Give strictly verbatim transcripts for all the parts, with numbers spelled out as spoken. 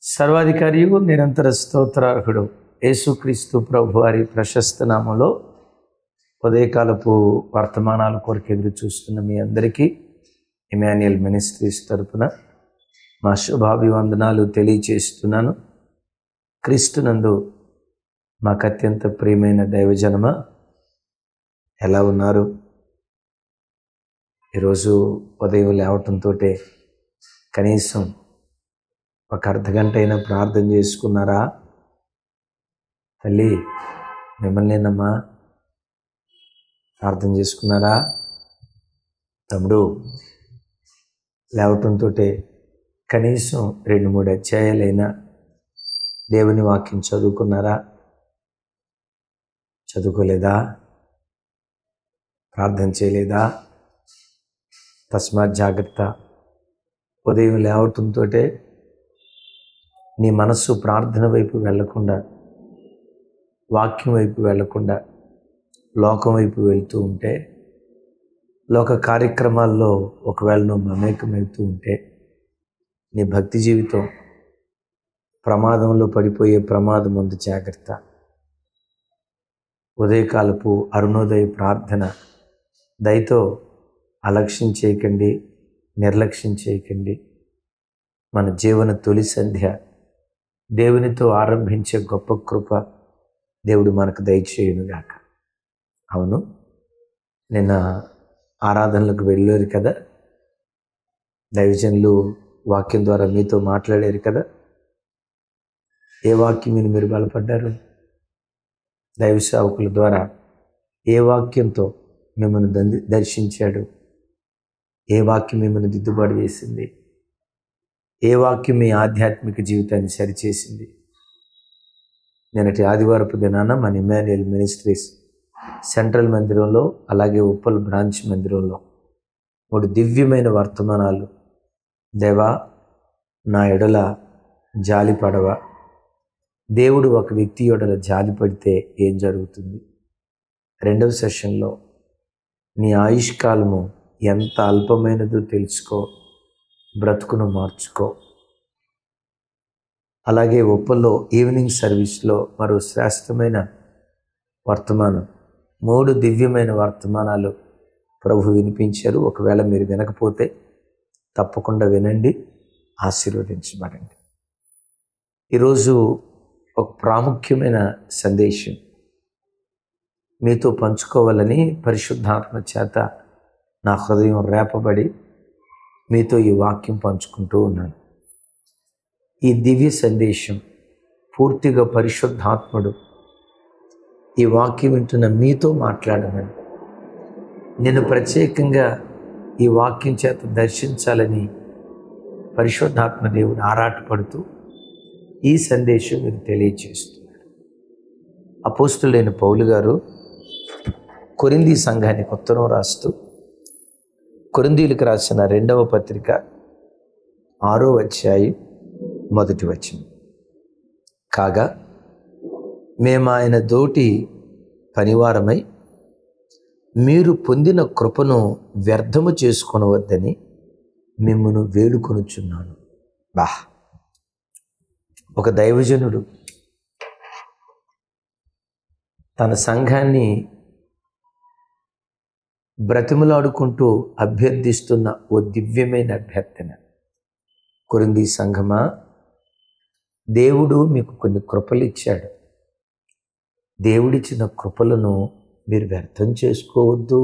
సర్వాధికారియు నిరంతర స్తోత్రార్హుడు యేసుక్రీస్తు ప్రభువారి ప్రశస్త నామంలో ఉదయకాలపు వర్తమానాల కొరకు ఎదురు చూస్తున్న మీ అందరికీ ఇమాన్యుయల్ మినిస్ట్రీస్ తరపున మా శుభాభివందనాలు తెలియచేస్తున్నాను. క్రీస్తునందు మాకు అత్యంత ప్రియమైన దైవజనమ, ఎలా ఉన్నారు? ఈరోజు ఉదయం లేవటంతో కనీసం ఒక అర్ధ గంట అయినా ప్రార్థన చేసుకున్నారా? తల్లి మిమ్మల్నేనమ్మా, ప్రార్థన చేసుకున్నారా? తమ్ముడు లేవటంతో కనీసం రెండు మూడు అధ్యాయాలైనా దేవుని వాక్యం చదువుకున్నారా? చదువుకోలేదా? ప్రార్థన చేయలేదా? తస్మాత్ జాగ్రత్త. ఉదయం లేవటంతో నీ మనస్సు ప్రార్థన వైపు వెళ్లకుండా, వాక్యం వైపు వెళ్లకుండా లోకం వైపు వెళ్తూ ఉంటే, లోక కార్యక్రమాల్లో ఒకవేళ నువ్వు మమేకమవుతూ ఉంటే నీ భక్తి జీవితం ప్రమాదంలో పడిపోయే ప్రమాదం ఉంది. జాగ్రత్త. ఉదయకాలపు అరుణోదయ ప్రార్థన దయతో అలక్ష్యం చేయకండి, నిర్లక్ష్యం చేయకండి. మన జీవన తొలి సంధ్య దేవునితో ఆరంభించే గొప్ప కృప దేవుడు మనకు దయచేయునుగాక. అవును, నిన్న ఆరాధనలకు వెళ్ళారు కదా, దైవజనులు వాక్యం ద్వారా మీతో మాట్లాడారు కదా. ఏ వాక్యం మీద మీరు బలపడ్డారు? దైవ సేవకుల ద్వారా ఏ వాక్యంతో మిమ్మల్ని దంది దర్శించాడు? ఏ వాక్యం మిమ్మల్ని దిద్దుబాటు చేసింది? ఏ వాక్యం మీ ఆధ్యాత్మిక జీవితాన్ని సరిచేసింది? నిన్నటి ఆదివారపు దినాన మన ఇమాన్యుయల్ మినిస్ట్రీస్ సెంట్రల్ మందిరంలో, అలాగే ఉప్పల్ బ్రాంచ్ మందిరంలో మూడు దివ్యమైన వర్తమానాలు. దేవా, నా ఎడల జాలి పడవా? దేవుడు ఒక వ్యక్తి ఎడల జాలి పడితే ఏం జరుగుతుంది? రెండవ సెషన్లో నీ ఆయుష్కాలము ఎంత అల్పమైనదో తెలుసుకో, బ్రతుకును మార్చుకో. అలాగే ఉప్పల్లో ఈవినింగ్ సర్వీస్లో మరో శ్రేష్టమైన వర్తమానం, మూడు దివ్యమైన వర్తమానాలు ప్రభు వినిపించారు. ఒకవేళ మీరు వినకపోతే తప్పకుండా వినండి, ఆశీర్వదించబడండి. ఈరోజు ఒక ప్రాముఖ్యమైన సందేశం మీతో పంచుకోవాలని పరిశుద్ధాత్మ చేత నా హృదయం రేపబడి మీతో ఈ వాక్యం పంచుకుంటూ ఉన్నాను. ఈ దివ్య సందేశం పూర్తిగా పరిశుద్ధాత్ముడు ఈ వాక్యం వింటున్న మీతో మాట్లాడమని, నేను ప్రత్యేకంగా ఈ వాక్యం చేత దర్శించాలని పరిశుద్ధాత్మ దేవుడు ఆరాటపడుతూ ఈ సందేశం మీకు తెలియజేస్తున్నాడు. అపోస్తులైన పౌలు గారు కొరింథీ సంఘానికి ఉత్తరం రాస్తూ, కొరింథీలకు రాసిన రెండవ పత్రిక ఆరో అధ్యాయం మొదటి వచనం, కాగా మేము ఆయన దోటి పనివారమై మీరు పొందిన కృపను వ్యర్థము చేసుకొనవద్దని మిమ్మును వేడుకొనుచున్నాను. బా, ఒక దైవజనుడు తన సంఘాన్ని బ్రతిమలాడుకుంటూ అభ్యర్థిస్తున్న ఓ దివ్యమైన అభ్యర్థన. కొరింథీ సంఘమా, దేవుడు మీకు కొన్ని కృపలు ఇచ్చాడు. దేవుడిచ్చిన కృపలను మీరు వ్యర్థం చేసుకోవద్దు.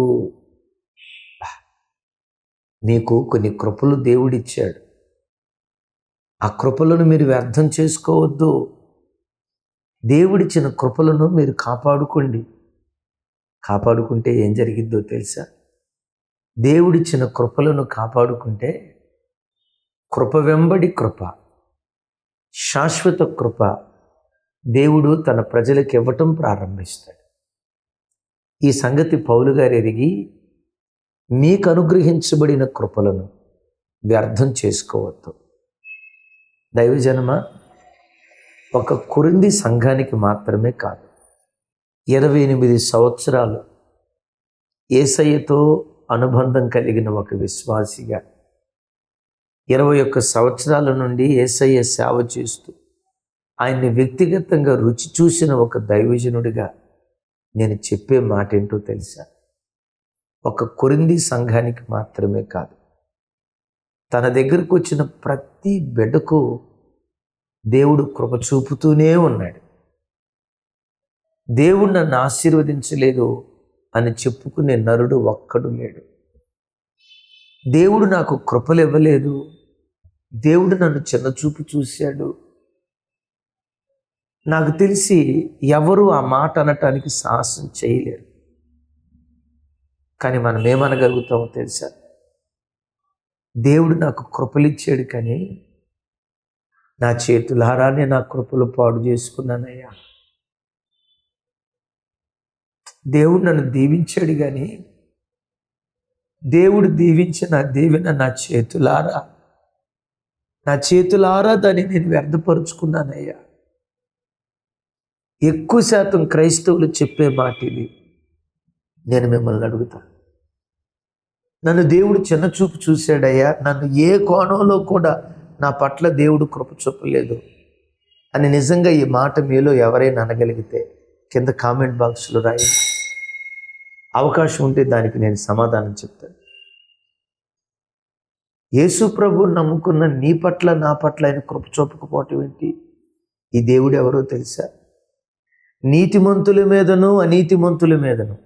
మీకు కొన్ని కృపలు దేవుడిచ్చాడు, ఆ కృపలను మీరు వ్యర్థం చేసుకోవద్దు. దేవుడిచ్చిన కృపలను మీరు కాపాడుకోండి. కాపాడుకుంటే ఏం జరిగిద్దో తెలుసా? దేవుడిచ్చిన కృపలను కాపాడుకుంటే కృప వెంబడి కృప, శాశ్వత కృప దేవుడు తన ప్రజలకు ఇవ్వటం ప్రారంభిస్తాడు. ఈ సంగతి పౌలు గారు ఎరిగి మీకు అనుగ్రహించబడిన కృపలను వ్యర్థం చేసుకోవద్దు. దైవజనమ, ఒక కొరింథీ సంఘానికి మాత్రమే కాదు, ఇరవై ఎనిమిది సంవత్సరాలు యేసయ్యతో అనుబంధం కలిగిన ఒక విశ్వాసిగా ఇరవై ఒక్క సంవత్సరాల నుండి యేసయ్య సేవ చేస్తూ ఆయన్ని వ్యక్తిగతంగా రుచి చూసిన ఒక దైవజనుడిగా నేను చెప్పే మాట ఏంటో తెలుసా? ఒక కొరింథీ సంఘానికి మాత్రమే కాదు, తన దగ్గరకు వచ్చిన ప్రతి బిడ్డకు దేవుడు కృప చూపుతూనే ఉన్నాడు. దేవుడు నన్ను ఆశీర్వదించలేదు అని చెప్పుకునే నరుడు ఒక్కడు లేడు. దేవుడు నాకు కృపలు ఇవ్వలేదు, దేవుడు నన్ను చిన్నచూపు చూశాడు, నాకు తెలిసి ఎవరు ఆ మాట అనటానికి సాహసం చేయలేరు. కానీ మనం ఏమనగలుగుతామో తెలుసా? దేవుడు నాకు కృపలిచ్చాడు, కానీ నా చేతులారానే నా కృపలు పాడు చేసుకున్నానయ్యా. దేవుడు నన్ను దీవించాడు, కానీ దేవుడు దీవించిన దీవెన నా చేతులారా నా చేతులారా దాన్ని నేను వ్యర్థపరుచుకున్నానయ్యా. ఎక్కువ శాతం క్రైస్తవులు చెప్పే మాట ఇది. నేను మిమ్మల్ని అడుగుతా, నన్ను దేవుడు చిన్నచూపు చూశాడయ్యా, నన్ను ఏ కోణంలో కూడా నా పట్ల దేవుడు కృప చూపలేదు అని నిజంగా ఈ మాట మీలో ఎవరైనా అనగలిగితే కింద కామెంట్ బాక్స్లో రాయండి. అవకాశం ఉంటే దానికి నేను సమాధానం చెప్తాను. యేసు ప్రభువు నమ్ముకున్న నీ పట్ల నా పట్ల ఆయన కృప చూపకపోవటం ఏంటి? ఈ దేవుడు ఎవరో తెలుసా? నీతిమంతుల మీదను అనీతిమంతుల మీదను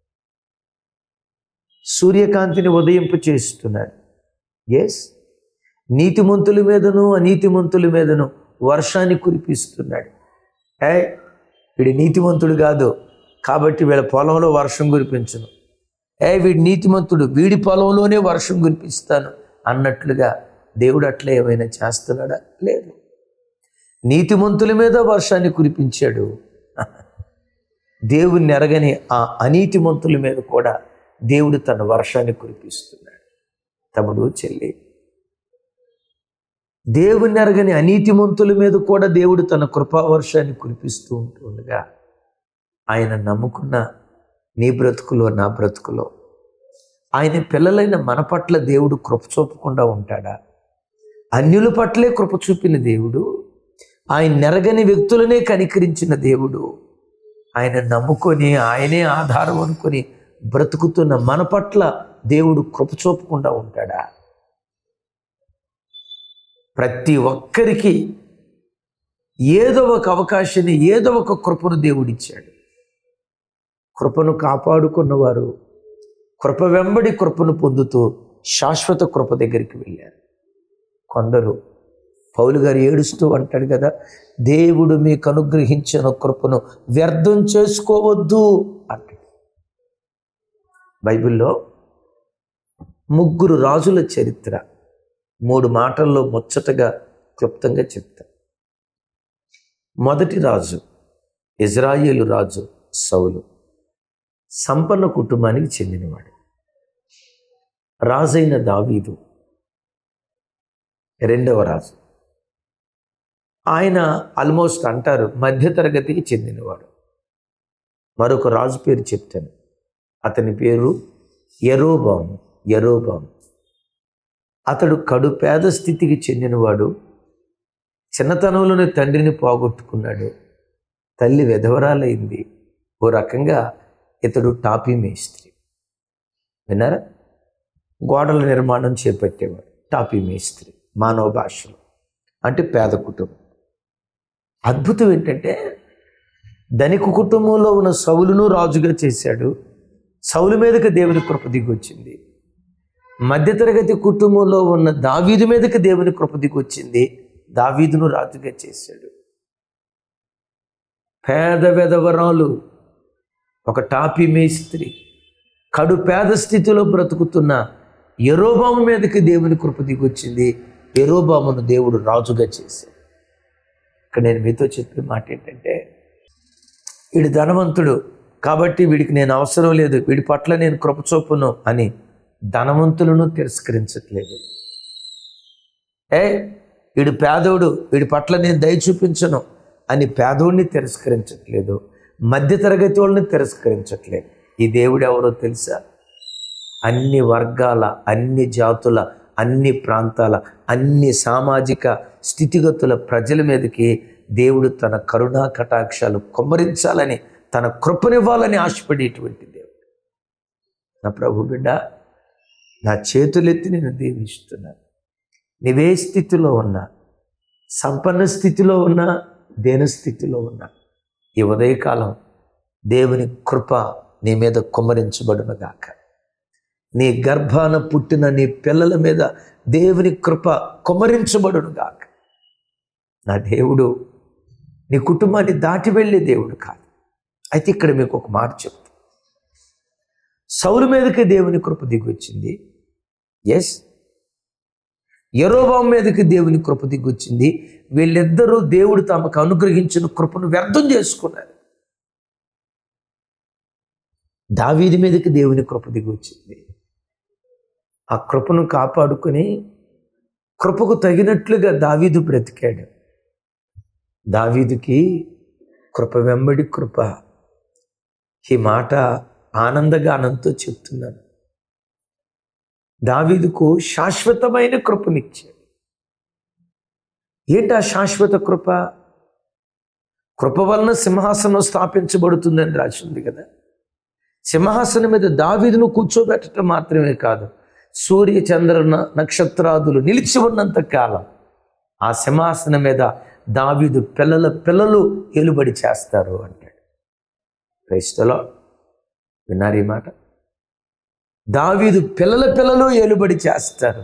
సూర్యకాంతిని ఉదయింపు చేస్తున్నాడు. ఎస్, నీతిమంతుల మీదను అనీతిమంతుల మీదను వర్షాన్ని కురిపిస్తున్నాడు. ఏ వీడి నీతిమంతుడు కాదు కాబట్టి వీళ్ళ పొలంలో వర్షం కురిపించను, ఏ వీడి నీతిమంతుడు వీడి పొలంలోనే వర్షం కురిపిస్తాను అన్నట్లుగా దేవుడు అట్లా ఏమైనా చేస్తున్నాడా? లేదు. నీతిమంతుల మీద వర్షాన్ని కురిపించాడు, దేవుని ఎరగని ఆ అనీతిమంతుల మీద కూడా దేవుడు తన వర్షాన్ని కురిపిస్తున్నాడు. తమ్ముడు, చెల్లి, దేవుని ఎరగని అనీతిమంతుల మీద కూడా దేవుడు తన కృపావర్షాన్ని కురిపిస్తూ ఉంటుండగా ఆయన నమ్ముకున్న నీ బ్రతుకులో నా బ్రతుకులో ఆయన పిల్లలైన మన పట్ల దేవుడు కృప చూపకుండా ఉంటాడా? అన్యుల పట్లే కృప చూపిన దేవుడు, ఆయన నెరగని వ్యక్తులనే కనికరించిన దేవుడు, ఆయన నమ్ముకొని ఆయనే ఆధారం అనుకొని బ్రతుకుతున్న మన పట్ల దేవుడు కృప చూపకుండా ఉంటాడా? ప్రతి ఒక్కరికి ఏదో ఒక అవకాశాన్ని, ఏదో ఒక కృపను దేవుడిచ్చాడు. కృపను కాపాడుకున్నవారు కృప వెంబడి కృపను పొందుతూ శాశ్వత కృప దగ్గరికి వెళ్ళారు. కొందరు పౌలు గారు ఏడుస్తూ అంటాడు కదా, దేవుడు మీకు అనుగ్రహించిన కృపను వ్యర్థం చేసుకోవద్దు అంటాడు. బైబిల్లో ముగ్గురు రాజుల చరిత్ర మూడు మాటల్లో ముచ్చటగా క్లుప్తంగా చెప్తా. మొదటి రాజు ఇజ్రాయేలు రాజు సౌలు, సంపన్న కుటుంబానికి చెందినవాడు. రాజైన దావీదు రెండవ రాజు. ఆయన ఆల్మోస్ట్ అంటారు మధ్యతరగతికి చెందినవాడు. మరొక రాజు పేరు చెప్తాను, అతని పేరు యెరోబాము. యెరోబాము అతడు కడు పేద స్థితికి చెందినవాడు. చిన్నతనంలోనే తండ్రిని పోగొట్టుకున్నాడు, తల్లి విధవరాలైంది. ఓ రకంగా ఇతడు టాపీ మేస్త్రి. విన్నారా? గోడల నిర్మాణం చేపట్టేవాడు. టాపీ మేస్త్రి మానవ భాషలో అంటే పేద కుటుంబం. అద్భుతం ఏంటంటే ధనిక కుటుంబంలో ఉన్న సౌలును రాజుగా చేశాడు. సౌలు మీదకి దేవుని కృప దిగొచ్చింది. మధ్యతరగతి కుటుంబంలో ఉన్న దావీదు మీదకి దేవుని కృప దిగొచ్చింది. దావీదును రాజుగా చేశాడు. పేద వెధవరాలు, ఒక టాపీ మేస్త్రి, కడు పేద స్థితిలో బ్రతుకుతున్న యెరోబాము మీదకి దేవుని కృప దిగొచ్చింది. యెరోబామును దేవుడు రాజుగా చేశాడు. ఇక్కడ నేను మీతో చెప్పే మాట ఏంటంటే, వీడి ధనవంతుడు కాబట్టి వీడికి నేను అవసరం లేదు, వీడి పట్ల నేను కృప చూపును అని ధనవంతులను తిరస్కరించట్లేదు. ఏ వీడు పేదోడు, వీడి పట్ల నేను దయ చూపించను అని పేదోడిని తిరస్కరించట్లేదు, మధ్యతరగతి వాళ్ళని తిరస్కరించట్లేదు. ఈ దేవుడు ఎవరో తెలుసా? అన్ని వర్గాల, అన్ని జాతుల, అన్ని ప్రాంతాల, అన్ని సామాజిక స్థితిగతుల ప్రజల మీదకి దేవుడు తన కరుణా కటాక్షాలు కుమ్మరించాలని, తన కృపనివ్వాలని ఆశపడేటువంటి దేవుడు. నా ప్రభు బిడ్డ, నా చేతులెత్తి నేను దీవిస్తున్నాను. నీవే స్థితిలో ఉన్నా, సంపన్న స్థితిలో ఉన్నా, దేన స్థితిలో ఉన్నా, ఈ ఉదయకాలం దేవుని కృప నీ మీద కుమ్మరించబడునుగాక. నీ గర్భాన పుట్టిన నీ పిల్లల మీద దేవుని కృప కుమ్మరించబడునుగాక. నా దేవుడు నీ కుటుంబాన్ని దాటి వెళ్ళే దేవుడు కాదు. అయితే ఇక్కడ మీకు ఒక మాట చెప్తా. సౌలు మీదకి దేవుని కృప దిగొచ్చింది, ఎస్. యెరోబాము మీదకి దేవుని కృప దిగొచ్చింది. వీళ్ళిద్దరూ దేవుడు తమకు అనుగ్రహించిన కృపను వ్యర్థం చేసుకున్నారు. దావీదు మీదకి దేవుని కృప దిగొచ్చింది. ఆ కృపను కాపాడుకొని కృపకు తగినట్లుగా దావీదు బ్రతికాడు. దావీదుకి కృప వెంబడి కృప. ఈ మాట ఆనందగానంతో చెప్తున్నాను. దావీదుకు శాశ్వతమైన కృపనిచ్చాడు. ఏంటి ఆ శాశ్వత కృప? కృప వలన సింహాసనం స్థాపించబడుతుందని రాసింది కదా. సింహాసనం మీద దావీదును కూర్చోబెట్టడం మాత్రమే కాదు, సూర్య చంద్ర నక్షత్రాదులు నిలిచి ఉన్నంత కాలం ఆ సింహాసనం మీద దావీదు పిల్లల పిల్లలు ఏలుబడి చేస్తారు అంటాడు. క్రైస్తలో విన్నారు ఈ మాట? దావీదు పిల్లల పిల్లలు ఏలుబడి చేస్తారు.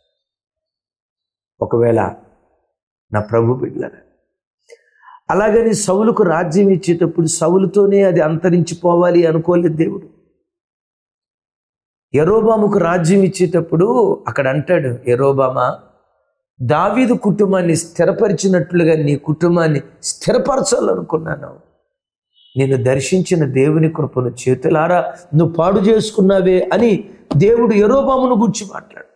ఒకవేళ నా ప్రభు బిడ్డలారా, అలాగని సౌలుకు రాజ్యం ఇచ్చేటప్పుడు సౌలుతోనే అది అంతరించిపోవాలి అనుకోలేదు దేవుడు. యెరోబాముకు రాజ్యం ఇచ్చేటప్పుడు అక్కడ అంటాడు, యెరోబామా, దావీదు కుటుంబాన్ని స్థిరపరిచినట్లుగా నీ కుటుంబాన్ని స్థిరపరచాలనుకున్నాను. నేను దర్శించిన దేవుని కృపను చేతులారా నువ్వు పాడు చేసుకున్నావే అని దేవుడు యెరోబామును గురించి మాట్లాడతాడు.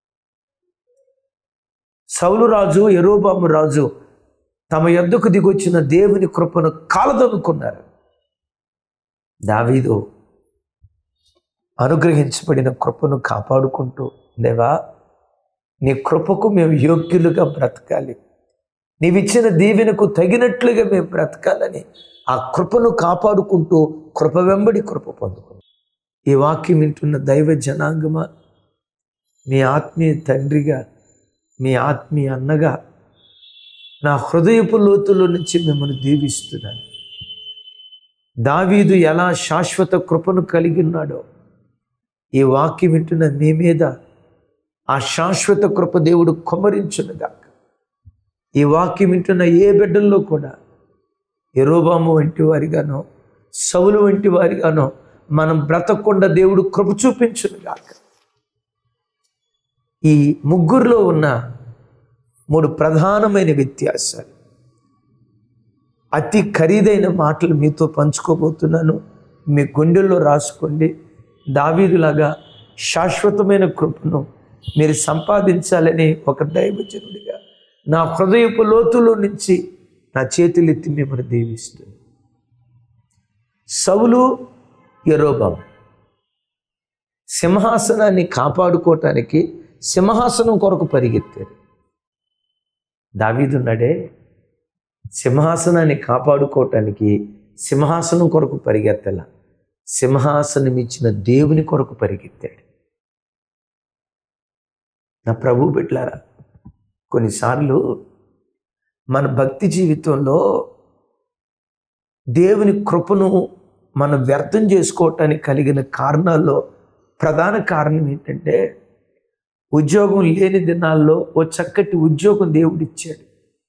సౌలు రాజు, యెరోబాము రాజు తమ యొద్దకు దిగొచ్చిన దేవుని కృపను కాలదనుకున్నారు. దావీదు అనుగ్రహించబడిన కృపను కాపాడుకుంటూ, దేవా నీ కృపకు మేము యోగ్యులుగా బ్రతకాలి, నీవిచ్చిన దీవెనకు తగినట్లుగా మేము బ్రతకాలని ఆ కృపను కాపాడుకుంటూ కృప వెంబడి కృప పొందుకున్నాం. ఈ వాక్యం వింటున్న దైవ జనాంగమా, మీ ఆత్మీయ తండ్రిగా, మీ ఆత్మీయ అన్నగా నా హృదయపు లోతుల నుంచి మిమ్మల్ని దీవిస్తున్నాను. దావీదు ఎలా శాశ్వత కృపను కలిగి ఉన్నాడో ఈ వాక్యం వింటున్న మీ మీద ఆ శాశ్వత కృప దేవుడు కుమ్మరించునుగాక. ఈ వాక్యం వింటున్న ఏ బిడ్డల్లో కూడా యెరోబాము వంటి వారిగానో సౌలు వంటి వారిగానో మనం బ్రతకకుండా దేవుడు కృప చూపించునుగాక. ఈ ముగ్గురులో ఉన్న మూడు ప్రధానమైన వ్యత్యాసాలు, అతి ఖరీదైన మాటలు మీతో పంచుకోబోతున్నాను. మీ గుండెల్లో రాసుకోండి. దావీదులాగా శాశ్వతమైన కృపను మీరు సంపాదించాలని ఒక దైవజనుడిగా నా హృదయపు లోతులో నుంచి నా చేతులెత్తి మిమ్మల్ని దీవిస్తుంది. సౌలు, యెరోబాము సింహాసనాన్ని కాపాడుకోవటానికి సింహాసనం కొరకు పరిగెత్తారు. దావీదున్నాడే సింహాసనాన్ని కాపాడుకోవటానికి సింహాసనం కొరకు పరిగెత్తల, సింహాసనం ఇచ్చిన దేవుని కొరకు పరిగెత్తాడు. నా ప్రభు బిడ్డలారా, కొన్నిసార్లు మన భక్తి జీవితంలో దేవుని కృపను మనం వ్యర్థం చేసుకోవటానికి కలిగిన కారణాల్లో ప్రధాన కారణం ఏంటంటే, ఉద్యోగం లేని దినాల్లో ఓ చక్కటి ఉద్యోగం దేవుడు ఇచ్చాడు.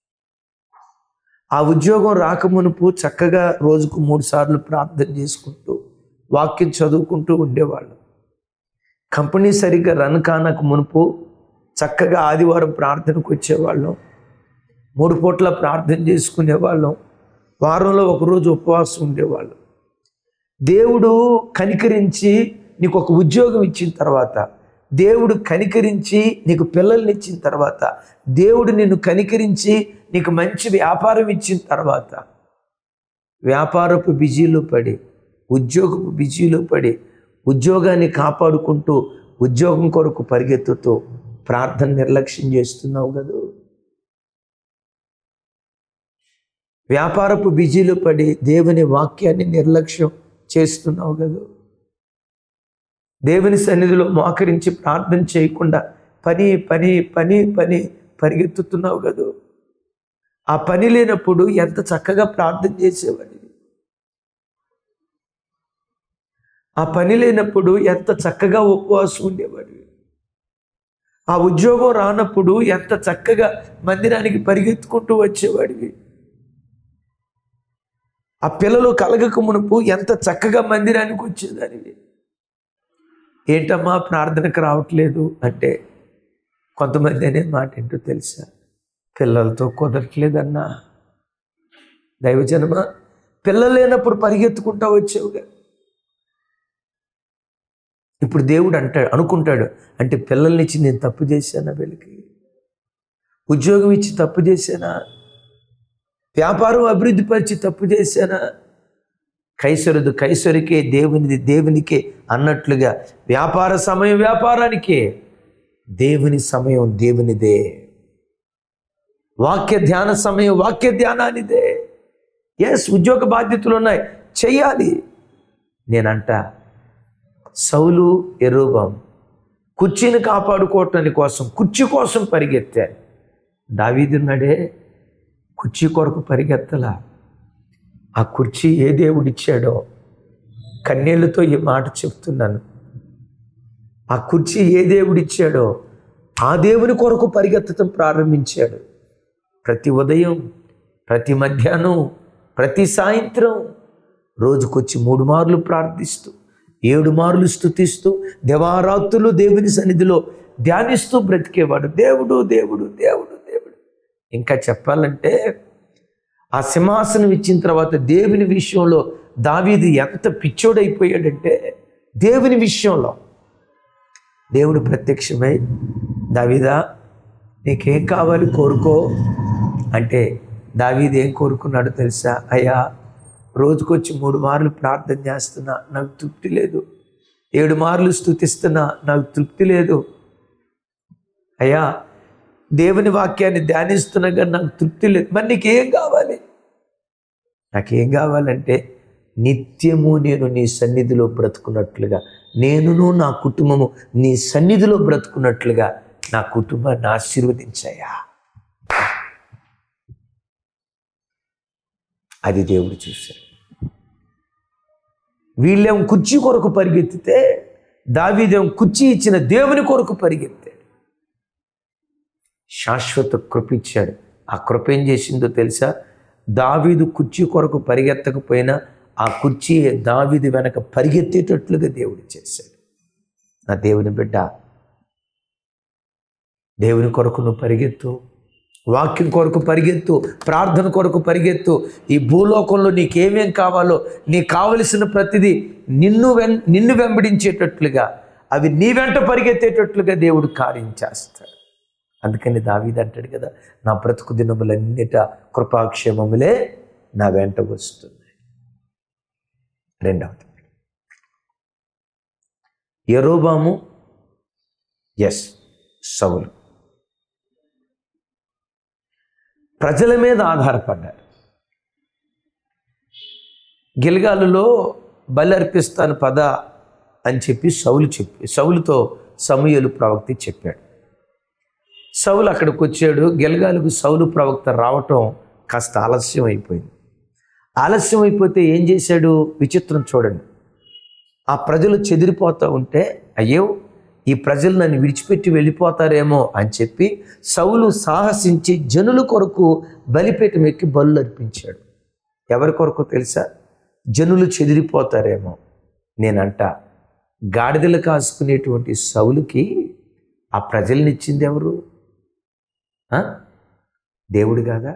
ఆ ఉద్యోగం రాకమునుపు చక్కగా రోజుకు మూడు సార్లు ప్రార్థన చేసుకుంటూ వాక్యం చదువుకుంటూ ఉండేవాళ్ళు. కంపెనీ సరిగ్గా రన్ కానక మునుపు చక్కగా ఆదివారం ప్రార్థనకు వచ్చేవాళ్ళం, మూడు పూట్ల ప్రార్థన చేసుకునేవాళ్ళం, వారంలో ఒకరోజు ఉపవాసం ఉండేవాళ్ళం. దేవుడు కనికరించి నీకు ఒక ఉద్యోగం ఇచ్చిన తర్వాత, దేవుడు కనికరించి నీకు పిల్లల్ని ఇచ్చిన తర్వాత, దేవుడు నిన్ను కనికరించి నీకు మంచి వ్యాపారం ఇచ్చిన తర్వాత, వ్యాపారపు బిజీలో పడి, ఉద్యోగపు బిజీలో పడి, ఉద్యోగాన్ని కాపాడుకుంటూ ఉద్యోగం కొరకు పరిగెత్తుతూ ప్రార్థన నిర్లక్ష్యం చేస్తున్నావు కదా. వ్యాపారపు బిజీలో పడి దేవుని వాక్యాన్ని నిర్లక్ష్యం చేస్తున్నావు కదా. దేవుని సన్నిధిలో మోకరించి ప్రార్థన చేయకుండా పని పని పని పని పరిగెత్తుతున్నావు కదా. ఆ పని లేనప్పుడు ఎంత చక్కగా ప్రార్థన చేసేవాడివి. ఆ పని లేనప్పుడు ఎంత చక్కగా ఉపవాసం ఉండేవాడివి. ఆ ఉద్యోగం రానప్పుడు ఎంత చక్కగా మందిరానికి పరిగెత్తుకుంటూ వచ్చేవాడివి. ఆ పిల్లలు కలగక మునుపు ఎంత చక్కగా మందిరానికి వచ్చేదానివి. ఏంటమ్మా ప్రార్థనకు రావట్లేదు అంటే కొంతమంది అనే మాట ఏంటో తెలుసా, పిల్లలతో కుదరట్లేదన్నా. దైవజనమా, పిల్లలు లేనప్పుడు పరిగెత్తుకుంటా వచ్చేవుగా. ఇప్పుడు దేవుడు అంటాడు అనుకుంటాడు, అంటే పిల్లల్ని ఇచ్చి నేను తప్పు చేశానా, వీళ్ళకి ఉద్యోగం ఇచ్చి తప్పు చేశానా, వ్యాపారం అభివృద్ధి పరిచి తప్పు చేశానా. కైసరుదు కైసరికే, దేవునిది దేవునికే అన్నట్లుగా వ్యాపార సమయం వ్యాపారానికే, దేవుని సమయం దేవునిదే. వాక్య ధ్యాన సమయం వాక్య ధ్యానానిదే. ఎస్, ఉద్యోగ బాధ్యతలు ఉన్నాయి, చెయ్యాలి. నేనంట సౌలు యెరోబాము కుర్చీని కాపాడుకోవటాని కోసం కుర్చీ కోసం పరిగెత్తారు. దావీదున్నాడే కుర్చీ కొరకు పరిగెత్తలా. ఆ కుర్చీ ఏ దేవుడిచ్చాడో, కన్నీళ్లతో ఈ మాట చెప్తున్నాను, ఆ కుర్చీ ఏ దేవుడిచ్చాడో ఆ దేవుని కొరకు పరిగెత్తడం ప్రారంభించాడు. ప్రతి ఉదయం, ప్రతి మధ్యాహ్నం, ప్రతి సాయంత్రం రోజుకొచ్చి మూడు మార్లు ప్రార్థిస్తూ, ఏడు మార్లు స్తుతిస్తూ, దేవారాత్రులు దేవుని సన్నిధిలో ధ్యానిస్తూ బ్రతికేవాడు. దేవుడు దేవుడు దేవుడు దేవుడు. ఇంకా చెప్పాలంటే ఆ సింహాసనం ఇచ్చిన తర్వాత దేవుని విషయంలో దావీదు ఎంత పిచ్చోడైపోయాడంటే, దేవుని విషయంలో దేవుడు ప్రత్యక్షమై, దావీదా నీకేం కావాలి కోరుకో అంటే దావీదు ఏం కోరుకున్నాడో తెలుసా? అయ్యా, రోజుకొచ్చి మూడు మార్లు ప్రార్థన చేస్తున్నా, నాకు తృప్తి లేదు. ఏడు మార్లు స్తుతిస్తున్నా, నాకు తృప్తి లేదు. అయ్యా, దేవుని వాక్యాన్ని ధ్యానిస్తున్నా కానీ నాకు తృప్తి లేదు. మరి నీకేం కావాలి? నాకేం కావాలంటే నిత్యము నేను నీ సన్నిధిలో బ్రతుకున్నట్లుగా, నేనును నా కుటుంబము నీ సన్నిధిలో బ్రతుకున్నట్లుగా నా కుటుంబాన్ని ఆశీర్వదించాయా. అది దేవుడు చూశాడు. వీళ్ళేం కుర్చీ కొరకు పరిగెత్తితే, దావీదేం కుర్చీ ఇచ్చిన దేవుని కొరకు పరిగెత్తాడు. శాశ్వత కృప ఇచ్చాడు. ఆ కృప ఏం చేసిందో తెలుసా? దావీదు కుర్చీ కొరకు పరిగెత్తకపోయినా ఆ కుర్చీ దావీదు వెనక పరిగెత్తేటట్లుగా దేవుడు చేశాడు. నా దేవుని బిడ్డ, దేవుని కొరకు నువ్వు పరిగెత్తు, వాక్యం కొరకు పరిగెత్తు, ప్రార్థన కొరకు పరిగెత్తు. ఈ భూలోకంలో నీకేమేం కావాలో, నీకు కావలసిన ప్రతిదీ నిన్ను వెన్ నిన్ను వెంబడించేటట్లుగా, అవి నీ వెంట పరిగెత్తేటట్లుగా దేవుడు కార్యం చేస్తాడు. అందుకని దావీదు అంటాడు కదా, నా బ్రతుకు దినములన్నిట కృపాక్షేమములే నా వెంట వస్తున్నాయి. రెండవది, యెరోబాము ఎస్ సౌలు ప్రజల మీద ఆధారపడ్డారు. గిల్గాలులో బలి అర్పిస్తాను పద అని చెప్పి సౌలు చెప్పి సౌలుతో సమూయేలు ప్రవక్త చెప్పాడు. సౌలు అక్కడికి వచ్చాడు. గిల్గాలుకు సౌలు ప్రవక్త రావటం కాస్త ఆలస్యం అయిపోయింది. ఆలస్యం అయిపోతే ఏం చేశాడు? విచిత్రం చూడండి. ఆ ప్రజలు చెదిరిపోతూ ఉంటే, అయ్యో ఈ ప్రజలు నన్ను విడిచిపెట్టి వెళ్ళిపోతారేమో అని చెప్పి సౌలు సాహసించి జనుల కొరకు బలిపీఠం ఎక్కి బలులు అర్పించాడు. ఎవరి కొరకు తెలుసా? జనులు చెదిరిపోతారేమో. నేనంట గాడిదలు కాసుకునేటువంటి సౌలుకి ఆ ప్రజల్ని ఇచ్చింది ఎవరు? దేవుడు కాదా?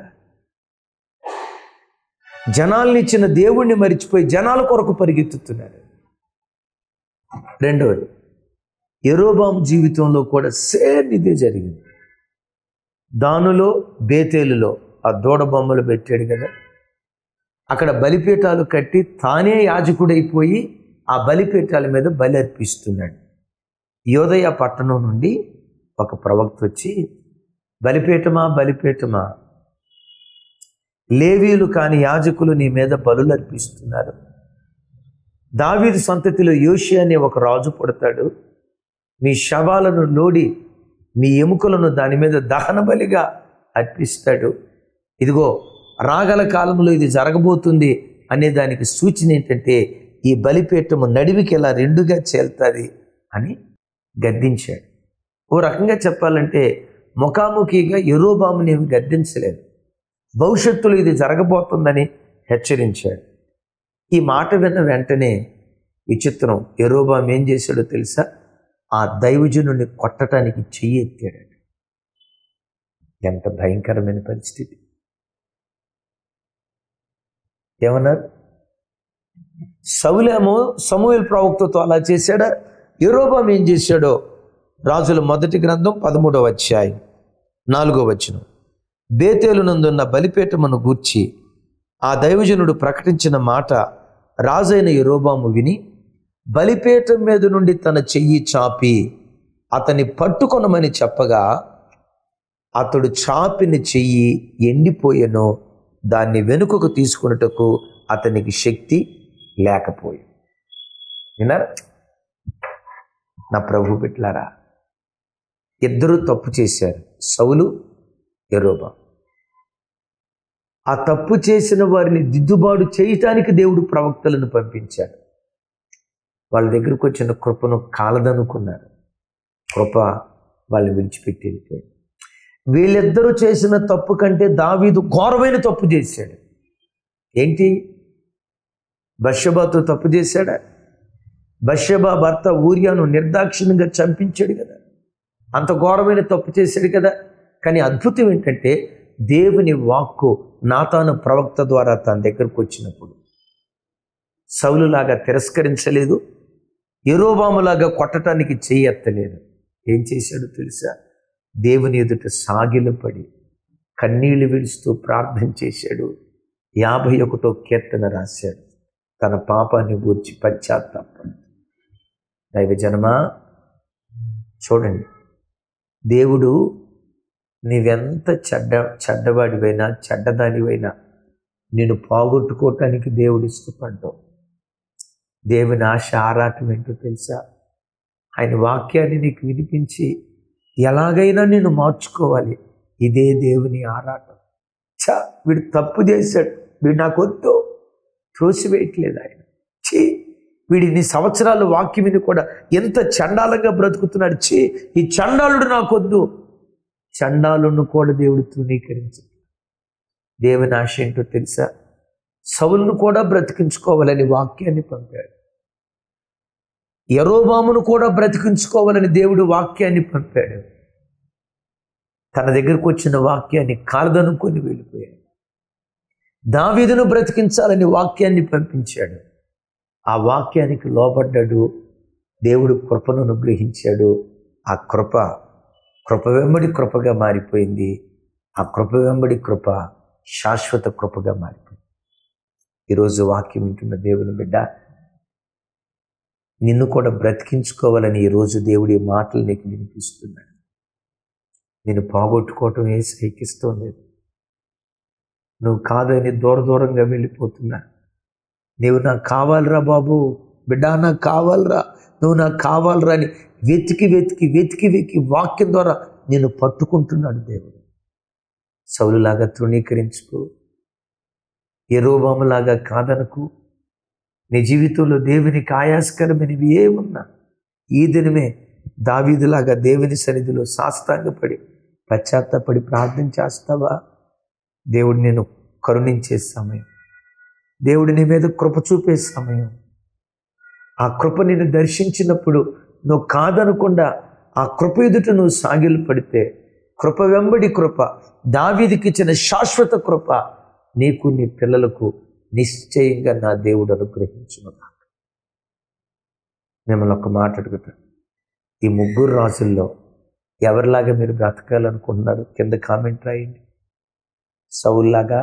జనాల్ని ఇచ్చిన దేవుణ్ణి మరిచిపోయి జనాల కొరకు పరిగెత్తుతున్నాడు. రెండవది, యెరోబాము జీవితంలో కూడా సేమ్ ఇదే జరిగింది. దానులో బేతేలులో ఆ దూడ బొమ్మలు పెట్టాడు కదా, అక్కడ బలిపీఠాలు కట్టి తానే యాజకుడైపోయి ఆ బలిపీఠాల మీద బలి అర్పిస్తున్నాడు. యోదయ పట్టణం నుండి ఒక ప్రవక్త వచ్చి, బలిపీఠమా బలిపీఠమా లేవీయులు కాని యాజకులు నీ మీద బలులు అర్పిస్తున్నారు. దావీదు సంతతిలో యోషియా అనే ఒక రాజు పుడతాడు. మీ శవాలను లోడి మీ ఎముకలను దాని మీద దహన బలిగా అర్పిస్తాడు. ఇదిగో రాగల కాలంలో ఇది జరగబోతుంది అనే దానికి సూచన ఏంటంటే ఈ బలిపీఠము నడివికి ఇలా రెండుగా చేల్తుంది అని గద్దించాడు. ఓ రకంగా చెప్పాలంటే ముఖాముఖిగా యెరోబాముని ఏమి గద్దించలేదు, భవిష్యత్తులో ఇది జరగబోతుందని హెచ్చరించాడు. ఈ మాట విన్న వెంటనే విచిత్రం, యెరోబాము ఏం చేశాడో తెలుసా? ఆ దైవజనుడిని కొట్టడానికి చెయ్యి ఎత్తాడు. ఎంత భయంకరమైన పరిస్థితి! ఏమన్నారు? సౌలేమో సమూయేలు ప్రవక్తతో అలా చేశాడా? యెరోబాము ఏం చేశాడో రాజుల మొదటి గ్రంథం పదమూడవ అధ్యాయం నాలుగో వచనం. బేతేలు నందున్న బలిపీఠమును గూర్చి ఆ దైవజనుడు ప్రకటించిన మాట రాజైన యెరోబాము విని బలిపీఠం మీద నుండి తన చెయ్యి చాపి అతని పట్టుకొనమని చెప్పగా అతడు చాపిన చెయ్యి ఎండిపోయెను, దాన్ని వెనుకకు తీసుకున్నటకు అతనికి శక్తి లేకపోయి. విన్నారా? నా ప్రభు బిడ్డలారా, ఇద్దరు తప్పు చేశారు, సౌలు యెరోబాము. ఆ తప్పు చేసిన వారిని దిద్దుబాటు చేయటానికి దేవుడు ప్రవక్తలను పంపించాడు. వాళ్ళ దగ్గరకు వచ్చిన కృపను కాలదనుకున్నారు, కృప వాళ్ళని విడిచిపెట్టి వెళ్ళిపోయింది. వీళ్ళిద్దరూ చేసిన తప్పు కంటే దావీదు ఘోరమైన తప్పు చేశాడు. ఏంటి? బత్షెబాతో తప్పు చేశాడా? బత్షెబా భర్త ఊరియాను నిర్దాక్షిణ్యంగా చంపించాడు కదా, అంత ఘోరమైన తప్పు చేశాడు కదా. కానీ అద్భుతం ఏంటంటే దేవుని వాక్కు నాతాను ప్రవక్త ద్వారా తన దగ్గరకు వచ్చినప్పుడు సౌలులాగా తిరస్కరించలేదు, యెరోబాములాగా కొట్టడానికి చెయ్యెత్తలేదు. ఏం చేశాడో తెలుసా? దేవుని ఎదుట సాగిలపడి కన్నీళ్లు విడుస్తూ ప్రార్థన చేశాడు. యాభై ఒకటో కీర్తన రాశాడు, తన పాపాన్ని గూర్చి పశ్చాత్తాపం. దైవజనమా చూడండి, దేవుడు నీవెంత చెడ్డ చెడ్డవాడివైనా చెడ్డదానివైనా నేను పోగొట్టుకోవటానికి దేవుడు ఇష్టపడ్డావు. దేవుని ఆశ ఆరాటం ఏంటో తెలుసా? ఆయన వాక్యాన్ని నీకు వినిపించి ఎలాగైనా నేను మార్చుకోవాలి, ఇదే దేవుని ఆరాటం. చా వీడు తప్పు చేశాడు, వీడు నాకు వద్దు, త్రోసివేయట్లేదు ఆయన. చీ వీడిని సంవత్సరాలు వాక్యం విని కూడా ఎంత చండాలంగా బ్రతుకుతున్నాడు, చీ ఈ చండాలుడు నాకొద్దు. చండాలును కూడా దేవుడు తృణీకరించాడు. దేవుని ఆశ ఏంటో తెలుసా? సౌలును కూడా బ్రతికించుకోవాలని వాక్యాన్ని పంపాడు. యెరోబామును కూడా బ్రతికించుకోవాలని దేవుడు వాక్యాన్ని పంపాడు. తన దగ్గరకు వచ్చిన వాక్యాన్ని కాలదనుకొని వెళ్ళిపోయాడు. దావీదును బ్రతికించాలని వాక్యాన్ని పంపించాడు. ఆ వాక్యానికి లోబడ్డాడు, దేవుడు కృపను అనుగ్రహించాడు. ఆ కృప కృప వెంబడి కృపగా మారిపోయింది. ఆ కృప వెంబడి కృప శాశ్వత కృపగా మారిపోయింది. ఈరోజు వాక్యం వింటున్న దేవుని బిడ్డ, నిన్ను కూడా బ్రతికించుకోవాలని ఈరోజు దేవుడి మాటలు నీకు వినిపిస్తున్నాడు. నేను పోగొట్టుకోవటం ఏ సైకిష్టం లేదు. నువ్వు కాదని దూర దూరంగా వెళ్ళిపోతున్నా. నువ్వు నాకు కావాలరా బాబు, బిడ్డ నాకు కావాలరా, నువ్వు నాకు కావాలరా అని వెతికి వెతికి వెతికి వెతికి వాక్యం ద్వారా నేను పట్టుకుంటున్నాడు దేవుడు. సౌలులాగా తృణీకరించుకో, యెరోబాములాగా కాదనకు. నీ జీవితంలో దేవునికి ఆయాస్కరమైనవి ఏమున్నా ఈ దినమే దావీదులాగా దేవుని సన్నిధిలో సాష్టాంగపడి పశ్చాత్తాపడి ప్రార్థన చేస్తావా? దేవుడు నేను కరుణించే సమయం, దేవుడు నీ మీద కృప చూపే సమయం. ఆ కృప నిన్ను దర్శించినప్పుడు నువ్వు కాదనకుండా ఆ కృప ఎదుట నువ్వు సాగిలు పడితే, కృప వెంబడి కృప, దావీదుకి ఇచ్చిన శాశ్వత కృప నీకు నీ పిల్లలకు నిశ్చయంగా నా దేవుడు అనుగ్రహించును. మిమ్మల్ని ఒక మాట అడుగుతాను, ఈ ముగ్గురు రాజుల్లో ఎవరిలాగా మీరు బ్రతకాలనుకుంటున్నారు? కింద కామెంట్ రాయండి. సౌలులాగా,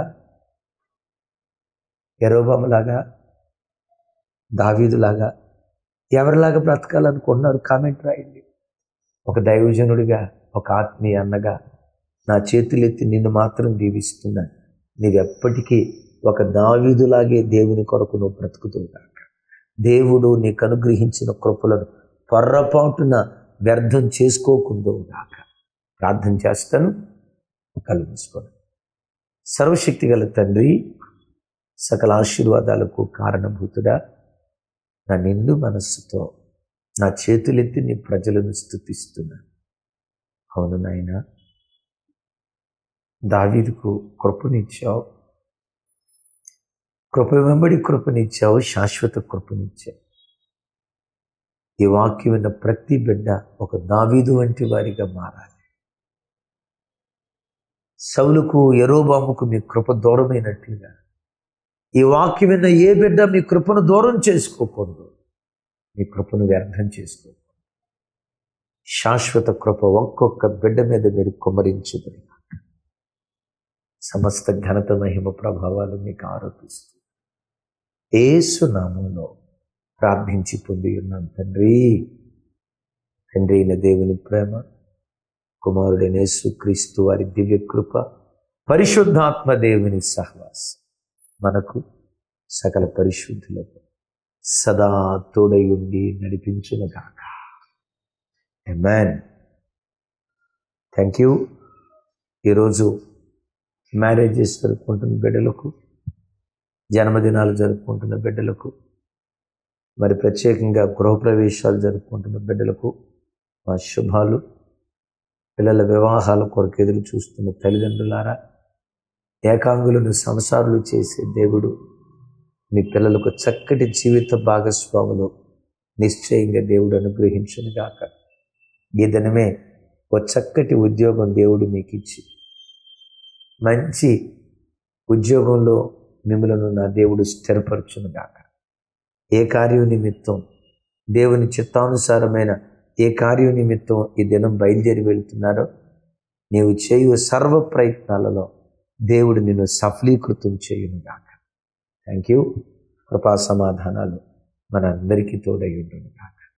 యెరోబాములాగా, దావీదులాగా ఎవరిలాగా బ్రతకాలనుకుంటున్నారు? కామెంట్ రాయండి. ఒక దైవజనుడిగా, ఒక ఆత్మీయ అన్నగా నా చేతులెత్తి నిన్ను మాత్రం దీవిస్తున్నాను. నీవెప్పటికీ ఒక దావీదులాగే దేవుని కొరకు నువ్వు బ్రతుకుతుంటాక. దేవుడు నీకు అనుగ్రహించిన కృపలను పొర్రపాటున వ్యర్థం చేసుకోకుందో గాక. ప్రార్థన చేస్తాను, కలుగుసుకోండి. సర్వశక్తి గల తండ్రి, సకల ఆశీర్వాదాలకు కారణభూతుడా, నా నిండు మనస్సుతో నా చేతులెత్తి నీ ప్రజలను స్తుతిస్తున్నా. అవును నాయనా, దావీదుకు కృపనిచ్చావు, కృప వెంబడి కృపనిచ్చావు, శాశ్వత కృపనిచ్చావు. ఈ వాక్యం విన్న ప్రతి బిడ్డ ఒక దావీదు వంటి వారిగా మారాలి. సౌలుకు యెరోబాముకు మీ కృప దూరమైనట్లుగా ఈ వాక్యం విన్న ఏ బిడ్డ మీ కృపను దూరం చేసుకోకూడదు, మీ కృపను వ్యర్థం చేసుకోకూడదు. శాశ్వత కృప ఒక్కొక్క బిడ్డ మీద మీరు కుమ్మరించుకుని సమస్త ఘనత మహిమ ప్రభావాలు మీకు ఆరోపిస్తూ యేసు నామములో ప్రార్థించి పొంది ఉన్నాం తండ్రి. తండ్రి అయిన దేవుని ప్రేమ, కుమారుడైన యేసుక్రీస్తు వారి దివ్య కృప, పరిశుద్ధాత్మ దేవుని సహవాసం మనకు సకల పరిశుద్ధులకు సదా తోడై ఉండి నడిపించునుగాక. ఆమేన్. Thank you. ఈరోజు మ్యారేజెస్ జరుపుకుంటున్న బిడ్డలకు, జన్మదినాలు జరుపుకుంటున్న బిడ్డలకు, మరి ప్రత్యేకంగా గృహప్రవేశాలు జరుపుకుంటున్న బిడ్డలకు మా శుభాలు. పిల్లల వివాహాల కొరకు ఎదురు చూస్తున్న తల్లిదండ్రులారా, ఏకాంగులను సంసారాలు చేసే దేవుడు మీ పిల్లలకు చక్కటి జీవిత భాగస్వాములు నిశ్చయంగా దేవుడు అనుగ్రహించునుగాక. ఈ దినమే ఒక చక్కటి ఉద్యోగం దేవుడు మీకు ఇచ్చి మంచి ఉద్యోగంలో మిమ్మలను నా దేవుడు స్థిరపరచునుగాక. ఏ కార్యం నిమిత్తం, దేవుని చిత్తానుసారమైన ఏ కార్యం నిమిత్తం ఈ దినం బయలుదేరి వెళ్తున్నారో, నీవు చేయు సర్వ ప్రయత్నాలలో దేవుడు నిన్ను సఫలీకృతం చేయునుగాక. Thank you. కృపా సమాధానాలు మన అందరికీ తోడై ఉండునుగాక.